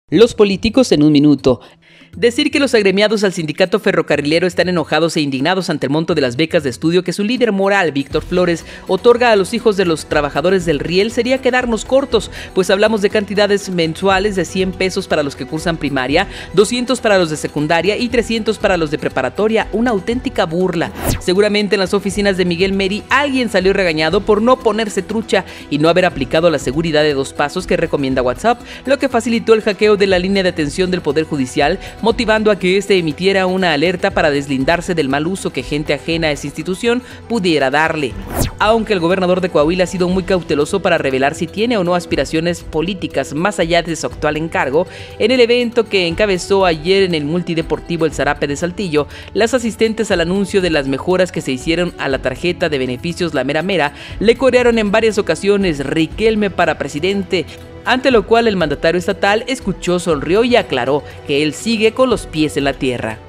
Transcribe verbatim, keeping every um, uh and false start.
Los políticos en un minuto. Decir que los agremiados al sindicato ferrocarrilero están enojados e indignados ante el monto de las becas de estudio que su líder moral, Víctor Flores, otorga a los hijos de los trabajadores del riel sería quedarnos cortos, pues hablamos de cantidades mensuales de cien pesos para los que cursan primaria, doscientos para los de secundaria y trescientos para los de preparatoria, una auténtica burla. Seguramente en las oficinas de Miguel Meri alguien salió regañado por no ponerse trucha y no haber aplicado la seguridad de dos pasos que recomienda WhatsApp, lo que facilitó el hackeo de la línea de atención del Poder Judicial, motivando a que éste emitiera una alerta para deslindarse del mal uso que gente ajena a esa institución pudiera darle. Aunque el gobernador de Coahuila ha sido muy cauteloso para revelar si tiene o no aspiraciones políticas más allá de su actual encargo, en el evento que encabezó ayer en el multideportivo El Zarape de Saltillo, las asistentes al anuncio de las mejoras que se hicieron a la tarjeta de beneficios La Mera Mera le corearon en varias ocasiones "Riquelme para presidente", ante lo cual el mandatario estatal escuchó, sonrió y aclaró que él sigue con los pies en la tierra.